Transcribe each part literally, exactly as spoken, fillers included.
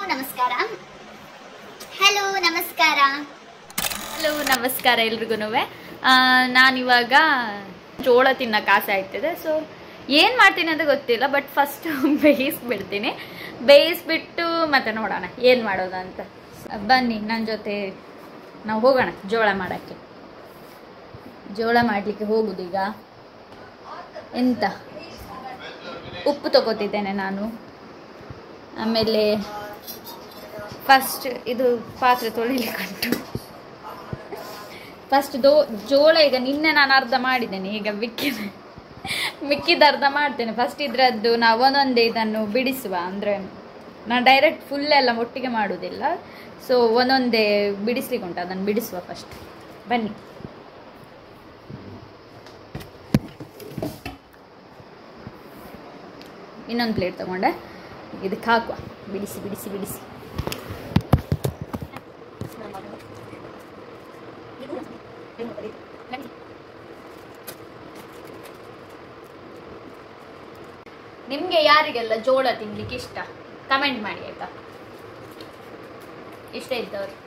ನಮಸ್ಕಾರ ಹಲೋ ನಮಸ್ಕಾರ ಹಲೋ ನಮಸ್ಕಾರ ಎಲ್ರಿಗೂ. ನಾನಿವಾಗ ಜೋಳ ತಿನ್ನಕ್ಕೆ ಆಸೆ ಆಗ್ತಿದೆ. ಸೊ ಏನು ಮಾಡ್ತೀನಿ ಅಂತ ಗೊತ್ತಿಲ್ಲ, ಬಟ್ ಫಸ್ಟ್ ಬೇಯಿಸ್ಬಿಡ್ತೀನಿ. ಬೇಯಿಸ್ಬಿಟ್ಟು ಮತ್ತೆ ನೋಡೋಣ ಏನು ಮಾಡೋದು ಅಂತ. ಬನ್ನಿ ನನ್ನ ಜೊತೆ ನಾವು ಹೋಗೋಣ ಜೋಳ ಮಾಡೋಕ್ಕೆ. ಜೋಳ ಮಾಡಲಿಕ್ಕೆ ಹೋಗುದೀಗ. ಎಂತ ಉಪ್ಪು ತಗೋತಿದ್ದೇನೆ ನಾನು. ಆಮೇಲೆ ಫಸ್ಟ್ ಇದು ಪಾತ್ರೆ ತೊಳಿಲಿಕ್ಕುಂಟು. ಫಸ್ಟ್ ದೋ ಜೋಳ ಈಗ ನಿನ್ನೆ ನಾನು ಅರ್ಧ ಮಾಡಿದ್ದೇನೆ, ಈಗ ಮಿಕ್ಕಿದ ಮಿಕ್ಕಿದ ಅರ್ಧ ಮಾಡ್ತೇನೆ. ಫಸ್ಟ್ ಇದರದ್ದು ನಾವು ಒಂದೊಂದೇ ಇದನ್ನು ಬಿಡಿಸುವ, ಅಂದರೆ ನಾನು ಡೈರೆಕ್ಟ್ ಫುಲ್ ಎಲ್ಲ ಒಟ್ಟಿಗೆ ಮಾಡೋದಿಲ್ಲ. ಸೊ ಒಂದೊಂದೇ ಬಿಡಿಸ್ಲಿಕ್ಕೆ ಉಂಟು, ಅದನ್ನು ಬಿಡಿಸುವ ಫಸ್ಟ್. ಬನ್ನಿ. ಇನ್ನೊಂದು ಪ್ಲೇಟ್ ತಗೊಂಡೆ, ಇದಕ್ಕೆ ಹಾಕುವ. ಬಿಡಿಸಿ ಬಿಡಿಸಿ ಬಿಡಿಸಿ ನಿಮಗೆ ಯಾರಿಗೆಲ್ಲ ಜೋಳ ತಿನ್ಲಿಕ್ಕೆ ಇಷ್ಟ ಕಮೆಂಟ್ ಮಾಡಿ ಆಯ್ತಾ. ಇಷ್ಟ ಇದ್ದವ್ರು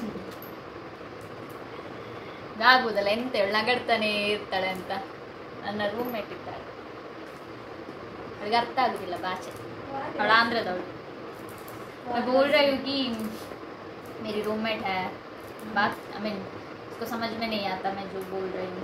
ಆಗುದಲ್ಲ ಎಂತ ಹೇಳಿ ನಗಡ್ತಾನೆ ಇರ್ತಾಳೆ ಅಂತ. ನನ್ನ ರೂಮ್ಮೇಟ್ ಇದ್ದಾಳೆ, ಅವಳಿಗೆ ಅರ್ಥ ಆಗುದಿಲ್ಲ ಭಾಷೆ. ಅವಳು ಆಂಧ್ರದವಳು. बोल रही हूँ कि मेरी रूममेट है, बात आई मीन उसको समझ में नहीं आता मैं जो बोल रही हूँ.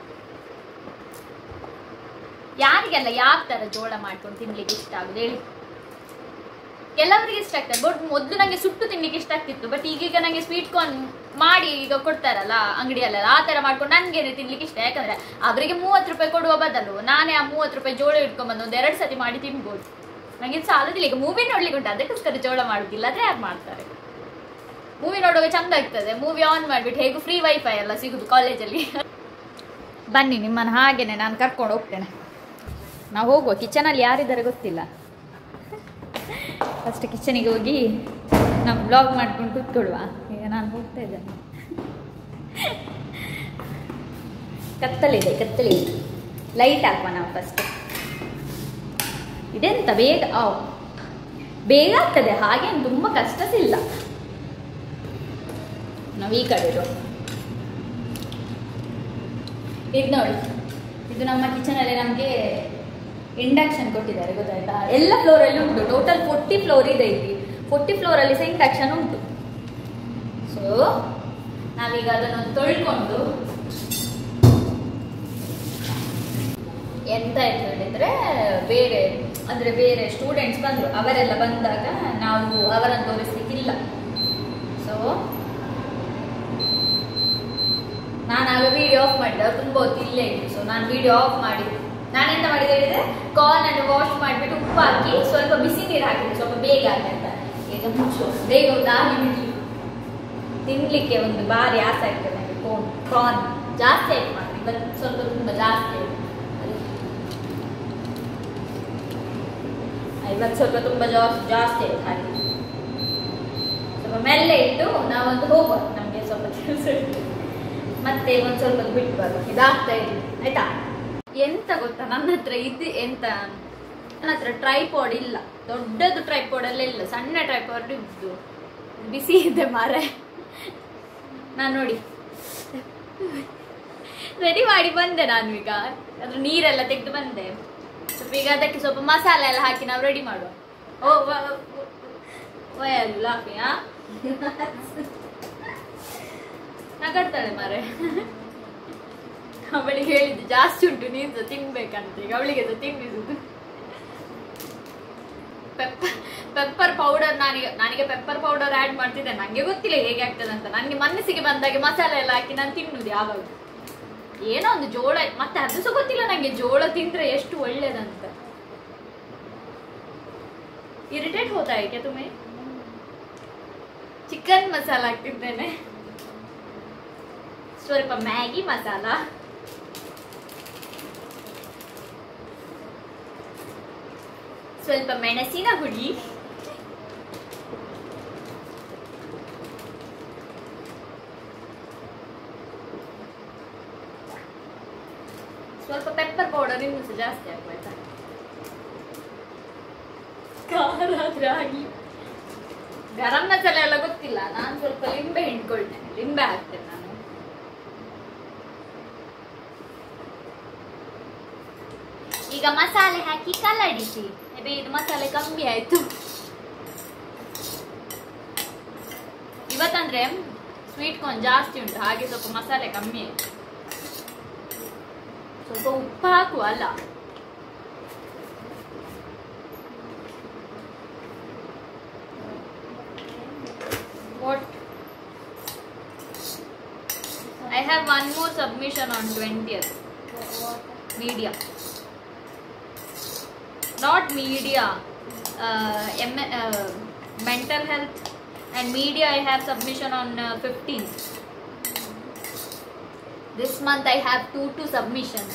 ಯಾರಿಗೆಲ್ಲ ಯಾವ ಥರ ಜೋಳ ಮಾಡ್ಕೊಂಡು ತಿನ್ಲಿಕ್ಕೆ ಇಷ್ಟ ಆಗುದು ಹೇಳಿ. ಕೆಲವರಿಗೆ ಇಷ್ಟ ಆಗ್ತದೆ, ಬಟ್ ಮೊದಲು ನನಗೆ ಸುಟ್ಟು ತಿನ್ಲಿಕ್ಕೆ ಇಷ್ಟ ಆಗ್ತಿತ್ತು. ಬಟ್ ಈಗೀಗ ನನಗೆ ಸ್ವೀಟ್ ಕಾರ್ನ್ ಮಾಡಿ ಈಗ ಕೊಡ್ತಾರಲ್ಲ ಅಂಗಡಿಯಲ್ಲೆಲ್ಲ, ಆ ಥರ ಮಾಡ್ಕೊಂಡು ನನಗೇನೆ ತಿನ್ಲಿಕ್ಕೆ ಇಷ್ಟ. ಯಾಕಂದ್ರೆ ಅವರಿಗೆ ಮೂವತ್ತು ರೂಪಾಯಿ ಕೊಡುವ ಬದಲು ನಾನೇ ಆ ಮೂವತ್ತು ರೂಪಾಯಿ ಜೋಳ ಇಟ್ಕೊಂಡ್ಬಂದು ಒಂದು ಎರಡು ಸತಿ ಮಾಡಿ ತಿನ್ಬೋದು. ನನಗೆ ಸಾಲದಿಲ್ಲ. ಈಗ ಮೂವಿ ನೋಡ್ಲಿಕ್ಕೆ ಉಂಟು, ಅದಕ್ಕೋಸ್ಕರ ಜೋಳ ಮಾಡುದಿಲ್ಲ. ಆದರೆ ಯಾರು ಮಾಡ್ತಾರೆ? ಮೂವಿ ನೋಡುವಾಗ ಚಂದ ಆಗ್ತದೆ. ಮೂವಿ ಆನ್ ಮಾಡಿಬಿಟ್ಟು ಹೇಗೂ ಫ್ರೀ ವೈಫೈ ಎಲ್ಲ ಸಿಗುದು ಕಾಲೇಜಲ್ಲಿ. ಬನ್ನಿ, ನಿಮ್ಮನ್ನು ಹಾಗೇನೆ ನಾನು ಕರ್ಕೊಂಡು ಹೋಗ್ತೇನೆ. ನಾವು ಹೋಗುವ. ಕಿಚನಲ್ಲಿ ಯಾರಿದ್ದಾರೆ ಗೊತ್ತಿಲ್ಲ. ಫಸ್ಟ್ ಕಿಚನಿಗೆ ಹೋಗಿ ನಾವು ಬ್ಲಾಗ್ ಮಾಡ್ಕೊಂಡು ಕೂತ್ಕೊಳ್ಳುವ. ಈಗ ನಾನು ಹೋಗ್ತಾ ಇದ್ದೇನೆ. ಕತ್ತಲಿದೆ ಕತ್ತಲಿದೆ ಲೈಟ್ ಹಾಕುವ ನಾವು ಫಸ್ಟ್. ಇದೆಂತ ಬೇಗ ಬೇಗ ಆಗ್ತದೆ, ಹಾಗೇನು ತುಂಬ ಕಷ್ಟ ಇಲ್ಲ. ನಾವು ಈ ಕಡೆ ಇರೋ ಇದು ನೋಡಿ, ಇದು ನಮ್ಮ ಕಿಚನಲ್ಲಿ ನಮಗೆ ಇಂಡಕ್ಷನ್ ಕೊಟ್ಟಿದ್ದಾರೆ, ಗೊತ್ತಾಯ್ತಾ? ಎಲ್ಲ ಫ್ಲೋರಲ್ಲಿ ಉಂಟು. ಟೋಟಲ್ ಫೋರ್ಟಿ ಫ್ಲೋರ್ ಇದೆ ಇಲ್ಲಿ. ಫೋರ್ಟಿ ಫ್ಲೋರಲ್ಲಿ ಸಹ ಇಂಡಕ್ಷನ್ ಉಂಟು. ಸೊ ನಾವೀಗ ಅದನ್ನು ತೊಳ್ಕೊಂಡು ಎಂತ ಆಯ್ತು ಹೇಳಿದ್ರೆ, ಬೇರೆ ಅಂದರೆ ಬೇರೆ ಸ್ಟೂಡೆಂಟ್ಸ್ ಬಂದರು. ಅವರೆಲ್ಲ ಬಂದಾಗ ನಾವು ಅವರನ್ನು ತೋರಿಸ್ಲಿಕ್ಕಿಲ್ಲ. ಸೊ ನಾನು ಆಗ ವಿಡಿಯೋ ಆಫ್ ಮಾಡಿದೆ. ಅವ್ರು ತುಂಬ ಹೊತ್ತು ಇಲ್ಲೇ ಇತ್ತು. ಸೊ ನಾನು ವಿಡಿಯೋ ಆಫ್ ಮಾಡಿ ನಾನೆಂತ ಮಾಡಿದೆ ಹೇಳಿದ್ರೆ, ಕಾರ್ನ್ ಅನ್ನು ವಾಶ್ ಮಾಡಿಬಿಟ್ಟು ಉಪ್ಪು ಹಾಕಿ ಸ್ವಲ್ಪ ಬಿಸಿ ನೀರು ಹಾಕಿದೆ, ಸ್ವಲ್ಪ ಬೇಗ ಆಗಿ ಅಂತ. ಈಗ ಮುಚ್ಚು, ಬೇಗ ಒಂದು ಆಗಿ ಬಿಡ್ಲಿ. ತಿನ್ಲಿಕ್ಕೆ ಒಂದು ಭಾರಿ ಆಸೆ ಆಗ್ತದೆ ನನಗೆ. ಕೋನ್ ಕಾರ್ನ್ ಜಾಸ್ತಿ ಆಯ್ತು ಮಾಡಿ, ಇವತ್ತು ಸ್ವಲ್ಪ ತುಂಬ ಜಾಸ್ತಿ ಆಯ್ತು. ಇವತ್ತು ಸ್ವಲ್ಪ ತುಂಬ ಜಾಸ್ತಿ ಜಾಸ್ತಿ ಆಯ್ತು. ಹಾಗೆ ಸ್ವಲ್ಪ ಮೆಲ್ಲೆ ಇಟ್ಟು ನಾವೊಂದು ಹೋಗುವ. ನಮಗೆ ಸ್ವಲ್ಪ ಕೆಲಸ ಇಟ್ಟು ಮತ್ತೆ ಒಂದು ಸ್ವಲ್ಪ ಬಿಟ್ಟು ಬರುವ. ಇದಾಗ್ತಾ ಇದ್ವಿ ಆಯ್ತಾ. ಎಂತ ಗೊತ್ತಾ, ನನ್ನ ಹತ್ರ ಇದು ಎಂತ, ನನ್ನ ಹತ್ರ ಟ್ರೈಪಾಡ್ ಇಲ್ಲ. ದೊಡ್ಡದು ಟ್ರೈಪಾಡ್ ಎಲ್ಲ ಇಲ್ಲ, ಸಣ್ಣ ಟ್ರೈಪಾಡ್ ಇದ್ದು ಬಿಸಿ ಇದೆ ಮಾರೆ. ನಾನು ನೋಡಿ ರೆಡಿ ಮಾಡಿ ಬಂದೆ. ನಾನು ಈಗ ಅದ್ರ ನೀರೆಲ್ಲ ತೆಗೆದು ಬಂದೆ. ಸ್ವಲ್ಪ ಈಗ ಅದಕ್ಕೆ ಸ್ವಲ್ಪ ಮಸಾಲೆ ಎಲ್ಲ ಹಾಕಿ ನಾವು ರೆಡಿ ಮಾಡುವ. ಓ ವಯಲ್ಲು ಲಾಫಿಯಾ ನಗಡ್ತಾಳೆ ಮಾರೆ. ಅವಳಿಗೆ ಹೇಳಿದ್ದು ಜಾಸ್ತಿ ಉಂಟು, ನೀನು ಸಹ ತಿನ್ಬೇಕಂತ. ಈಗ ಅವಳಿಗೆ ಸಹ ತಿನ್ನಿಸುದು. ಪೆಪ್ಪರ್ ಪೆಪ್ಪರ್ ಪೌಡರ್ ನಾನೀಗ ನನಗೆ ಪೆಪ್ಪರ್ ಪೌಡರ್ ಆ್ಯಡ್ ಮಾಡ್ತಿದ್ದೆ. ನನಗೆ ಗೊತ್ತಿಲ್ಲ ಹೇಗೆ ಆಗ್ತದೆ ಅಂತ. ನನಗೆ ಮನಸ್ಸಿಗೆ ಬಂದಾಗೆ ಮಸಾಲೆ ಎಲ್ಲ ಹಾಕಿ ನಾನು ತಿನ್ನುದು ಯಾವಾಗ. ಏನೋ ಒಂದು ಜೋಳ, ಮತ್ತೆ ಅದು ಸಹ ಗೊತ್ತಿಲ್ಲ ನನಗೆ ಜೋಳ ತಿಂದ್ರೆ ಎಷ್ಟು ಒಳ್ಳೇದಂತ. ಇರಿಟೇಟ್ ಹೋತಾ है तुम्हें? ಚಿಕನ್ ಮಸಾಲ ಹಾಕ್ತಿದ್ದೇನೆ, ಸ್ವಲ್ಪ ಮ್ಯಾಗಿ ಮಸಾಲ, ಸ್ವಲ್ಪ ಮೆಣಸಿನ ಹುಡಿ, ಸ್ವಲ್ಪ ಪೆಪ್ಪರ್ ಪೌಡರ್ ಇನ್ನೂ ಸಹ ಜಾಸ್ತಿ ಹಾಕ್ಬೇಕಾ. ಖಾರ ಆದ್ರೆ ಆಗಲಿ. ಗರಂ ಮಸಾಲೆ ಎಲ್ಲ ಗೊತ್ತಿಲ್ಲ, ನಾನು ಸ್ವಲ್ಪ ಲಿಂಬೆ ಹಿಂಡ್ಕೊಳ್ತೇನೆ, ಲಿಂಬೆ ಹಾಕ್ತೇನೆ ನಾನು. ಈಗ ಮಸಾಲೆ ಹಾಕಿ ಕಲಡಿಸಿ. ಇದು ಮಸಾಲೆ ಕಮ್ಮಿ ಆಯ್ತು ಇವತ್ತಂದ್ರೆ, ಸ್ವೀಟ್ ಕಾರ್ನ್ ಜಾಸ್ತಿ ಉಂಟು, ಹಾಗೆ ಸ್ವಲ್ಪ ಮಸಾಲೆ ಕಮ್ಮಿ ಆಯ್ತು. ಸ್ವಲ್ಪ ಉಪ್ಪು ಹಾಕುವ ಅಲ್ಲ. What? I have one more submission on twentieth. Media. Not media. Uh, M- uh, mental health and media I have submission on uh, fifteenth. This month I have two two submissions.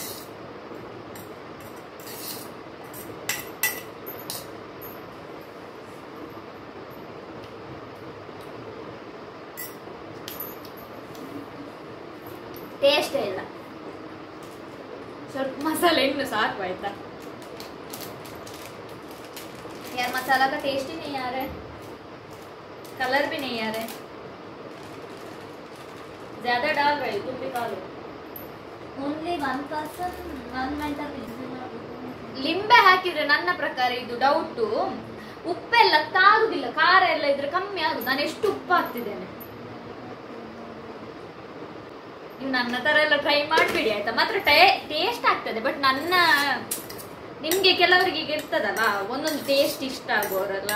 Taste ಇಲ್ಲ, ಸ್ವಲ್ಪ ಮಸಾಲೆ ಇನ್ನು ಸಾಕು ಆಯ್ತಾ. यार मसाला का test ही नहीं आ रहा है, कलर भी नहीं आ रहा है, ज्यादा डाल रहे तुम भी खा लो. Only one person one mental ಲಿಂಬೆ ಹಾಕಿದ್ರೆ ನನ್ನ ಪ್ರಕಾರ ಇದು ಡೌಟು, ಉಪ್ಪೆಲ್ಲ ತಾಗುದಿಲ್ಲ, ಖಾರ ಎಲ್ಲ ಇದ್ರೆ ಕಮ್ಮಿ ಆಗುದು. ನಾನು ಎಷ್ಟು ಉಪ್ಪು ಹಾಕ್ತಿದ್ದೇನೆ, ನೀವು ನನ್ನ ತರ ಎಲ್ಲ ಟ್ರೈ ಮಾಡ್ಬೇಡಿ ಆಯ್ತಾ. ಮಾತ್ರ ಟೇಸ್ಟ್ ಆಗ್ತದೆ, ಬಟ್ ನನ್ನ ನಿಮ್ಗೆ ಕೆಲವರಿಗೆ ಈಗ ಇರ್ತದಲ್ಲ ಒಂದೊಂದು ಟೇಸ್ಟ್ ಇಷ್ಟ ಆಗೋರಲ್ಲ.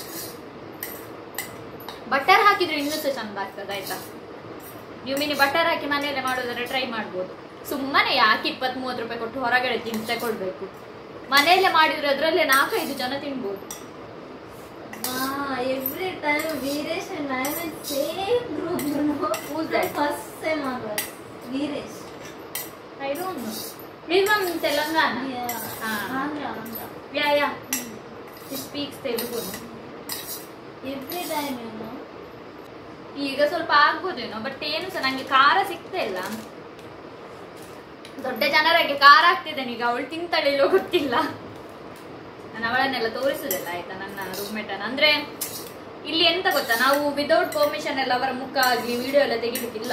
ಬಟರ್ ಹಾಕಿದ್ರೆ ಇನ್ನೂ ಸಹ ಚಂದ ಆಗ್ತದೆ ಆಯ್ತಾ. ನೀವು ಮಿನಿ ಬಟರ್ ಹಾಕಿ ಮನೆಯಲ್ಲೇ ಮಾಡೋದಾದ್ರೆ ಟ್ರೈ ಮಾಡ್ಬೋದು. ಸುಮ್ಮನೆ ಯಾಕೆ ಇಪ್ಪತ್ತ್ ಮೂವತ್ತು ರೂಪಾಯಿ ಕೊಟ್ಟು ಹೊರಗಡೆ ತಿಂದು ತಗೊಳ್ಬೇಕು, ಮನೆಯಲ್ಲೇ ಮಾಡಿದ್ರೆ ಅದ್ರಲ್ಲೇ ನಾಲ್ಕೈದು ಜನ ತಿನ್ಬೋದು. Every time Veeresh and I am in same group, you know. Who's that? First same ಆಗ Veeresh. I don't know. He's from Telangana. Yeah. Ah. Andhra, Andhra. Yeah, yeah. He speaks Telugu. Every time, you know. ಈಗ ಸ್ವಲ್ಪ ಆಗ್ಬೋದೇನೋ, but ಏನು ಸಹ ನಂಗೆ ಖಾರ ಸಿಗ್ತಾ ಇಲ್ಲ. ದೊಡ್ಡ ಜನರಿಗೆ ಖಾರ ಆಗ್ತಿದ್ದೇನೆ ಈಗ, ಅವಳು ತಿಂತಾಳಿಲ್ಲೋ ಗೊತ್ತಿಲ್ಲ. ನಾನು ಅವಳನ್ನೆಲ್ಲ ತೋರಿಸುದಿಲ್ಲ ಆಯ್ತಾ, ನನ್ನ ರೂಮ್ಮೇಟ್ ಅನ್ನ. ಅಂದ್ರೆ ಇಲ್ಲಿ ಎಂತ ಗೊತ್ತಾ, ನಾವು ವಿದೌಟ್ ಪರ್ಮಿಷನ್ ಎಲ್ಲ ಅವರ ಮುಖ ಆಗ್ಲಿ ವಿಡಿಯೋ ಎಲ್ಲ ತೆಗಿಲಿಕ್ಕಿಲ್ಲ.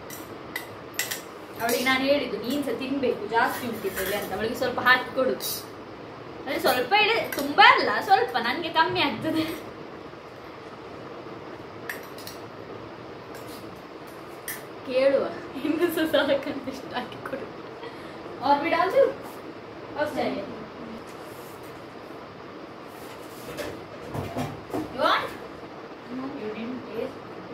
ಅವಳಿಗೆ ನಾನು ಹೇಳಿದ್ದು ನೀನ್ ಸಹ ತಿನ್ಬೇಕು, ಜಾಸ್ತಿ ಉಂಟಿದ್ರಲ್ಲಿ ಅಂತ. ಅವಳಿಗೆ ಸ್ವಲ್ಪ ಹಾಕಿ ಕೊಡು ಅಂದ್ರೆ, ಸ್ವಲ್ಪ ಇಡ, ತುಂಬಾ ಅಲ್ಲ ಸ್ವಲ್ಪ, ನನ್ಗೆ ಕಮ್ಮಿ ಆಗ್ತದೆ. ಕೇಳುವ ಇನ್ನು ಸಹ ಸಾಕಂತ ಇಷ್ಟ ಹಾಕಿ ಕೊಡು. और भी डाल दूं? और चाहिए? You want? No, you didn't taste.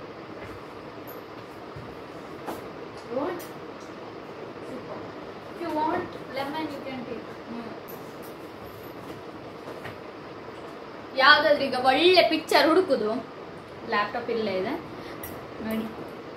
You want? Super. If you want lemon, you can take. ಯಾವ್ದಾದ್ರು ಈಗ ಒಳ್ಳೆ ಪಿಕ್ಚರ್ ಹುಡುಕುದು, ಲ್ಯಾಪ್ಟಾಪ್ ಇಲ್ಲೇ ಇದೆ ನೋಡಿ.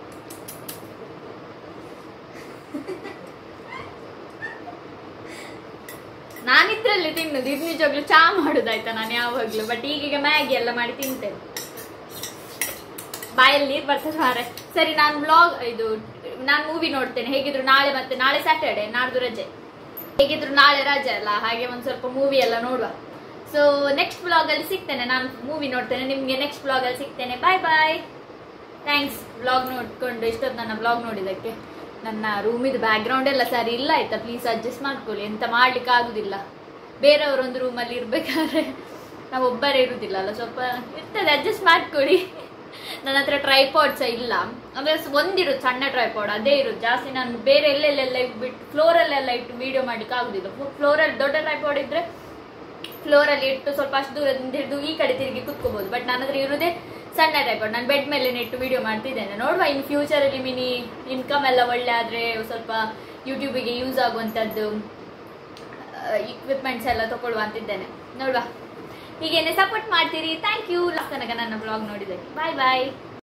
ನಾನಿದ್ರಲ್ಲಿ ತಿನ್ನುದು, ಇದು ನಿಜವಾಗ್ಲು ಚಾ ಮಾಡುದಾಯ್ತಾ ನಾನು ಯಾವಾಗ್ಲೂ. ಬಟ್ ಈಗೀಗ ಮ್ಯಾಗಿ ಎಲ್ಲ ಮಾಡಿ ತಿಂತೇನೆ, ಬಾಯಲ್ಲಿ ನೀರು ಬರ್ತದೆ ಮಾರೆ. ಸರಿ, ನಾನು ಬ್ಲಾಗ್ ಇದು ನಾನು ಮೂವಿ ನೋಡ್ತೇನೆ ಹೇಗಿದ್ರು ನಾಳೆ, ಮತ್ತೆ ನಾಳೆ ಸ್ಯಾಟರ್ಡೆ, ನಾಡ್ದು ರಜೆ. ಹೇಗಿದ್ರು ನಾಳೆ ರಜೆ ಅಲ್ಲ, ಹಾಗೆ ಒಂದ್ ಸ್ವಲ್ಪ ಮೂವಿ ಎಲ್ಲ ನೋಡುವ. ಸೊ ನೆಕ್ಸ್ಟ್ ಬ್ಲಾಗ್ ಅಲ್ಲಿ ಸಿಗ್ತೇನೆ, ನಾನು ಮೂವಿ ನೋಡ್ತೇನೆ, ನಿಮ್ಗೆ ನೆಕ್ಸ್ಟ್ ಬ್ಲಾಗ್ ಅಲ್ಲಿ ಸಿಗ್ತೇನೆ. ಬಾಯ್ ಬಾಯ್. ಥ್ಯಾಂಕ್ಸ್ ಬ್ಲಾಗ್ ನೋಡ್ಕೊಂಡು ಇಷ್ಟೊತ್ತು ನನ್ನ ಬ್ಲಾಗ್ ನೋಡಿದಕ್ಕೆ. ನನ್ನ ರೂಮಿದು ಬ್ಯಾಕ್ ಗ್ರೌಂಡ್ ಎಲ್ಲ ಸರಿ ಇಲ್ಲ ಆಯ್ತಾ, ಪ್ಲೀಸ್ ಅಡ್ಜಸ್ಟ್ ಮಾಡ್ಕೊಳ್ಳಿ. ಎಂತ ಮಾಡ್ಲಿಕ್ಕೆ ಆಗುದಿಲ್ಲ, ಬೇರೆಯವರೊಂದು ರೂಮಲ್ಲಿ ಇರ್ಬೇಕಾದ್ರೆ ನಾವು ಒಬ್ಬರೇ ಇರುದಿಲ್ಲ ಅಲ್ಲ, ಸ್ವಲ್ಪ ಇರ್ತದೆ, ಅಡ್ಜಸ್ಟ್ ಮಾಡ್ಕೊಳ್ಳಿ. ನನ್ನ ಹತ್ರ ಟ್ರೈಪಾಡ್ ಸಹ ಇಲ್ಲ, ಅಂದ್ರೆ ಒಂದಿರುದು ಸಣ್ಣ ಟ್ರೈಪಾಡ್, ಅದೇ ಇರುದು. ಜಾಸ್ತಿ ನಾನು ಬೇರೆ ಎಲ್ಲೆಲ್ಲೆಲ್ಲ ಇಟ್ಬಿಟ್ಟು ಫ್ಲೋರಲ್ಲೆಲ್ಲ ಇಟ್ಟು ವಿಡಿಯೋ ಮಾಡ್ಲಿಕ್ಕೆ ಆಗುದಿಲ್ಲ. ಫ್ಲೋರಲ್ಲಿ ದೊಡ್ಡ ಟ್ರೈಪಾಡ್ ಇದ್ರೆ ಫ್ಲೋರಲ್ಲಿ ಇಟ್ಟು ಸ್ವಲ್ಪ ಅಷ್ಟು ದೂರದಿಂದ ಹಿಡಿದು ಈ ಕಡೆ ತಿರುಗಿ ಕುತ್ಕೋಬಹುದು. ಬಟ್ ನನ್ನ ಹತ್ರ ಇರುವುದೇ ಸಣ್ಣ ಟ್ರೈಪಾಡ್, ನಾನು ಬೆಡ್ ಮೇಲೆ ಇಟ್ಟು ವಿಡಿಯೋ ಮಾಡ್ತಿದ್ದೇನೆ. ನೋಡುವ ಇನ್ ಫ್ಯೂಚರ್ ಅಲ್ಲಿ ಮಿನಿ ಇನ್ಕಮ್ ಎಲ್ಲ ಒಳ್ಳೆ ಆದ್ರೆ ಸ್ವಲ್ಪ ಯೂಟ್ಯೂಬಿಗೆ ಯೂಸ್ ಆಗುವಂತದ್ದು ಇಕ್ವಿಪ್ಮೆಂಟ್ಸ್ ಎಲ್ಲ ತಗೊಳ್ಳುವ ಅಂತಿದ್ದೇನೆ. ನೋಡುವ, ಹೀಗೇನೆ ಸಪೋರ್ಟ್ ಮಾಡ್ತೀರಿ. ಥ್ಯಾಂಕ್ ಯು ಲಾಸ್ಟ್ ತನಕ ನನ್ನ ಬ್ಲಾಗ್ ನೋಡಿದ್ದಕ್ಕೆ. ಬಾಯ್ ಬಾಯ್.